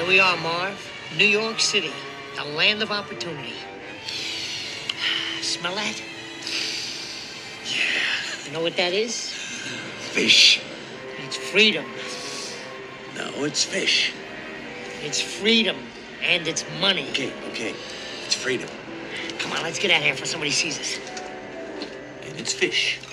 we are, Marv. New York City, the land of opportunity. Smell that? Yeah. You know what that is? Fish. It's freedom. No, it's fish. It's freedom. And it's money. Okay. It's freedom. Come on, let's get out of here before somebody sees us. And it's fish.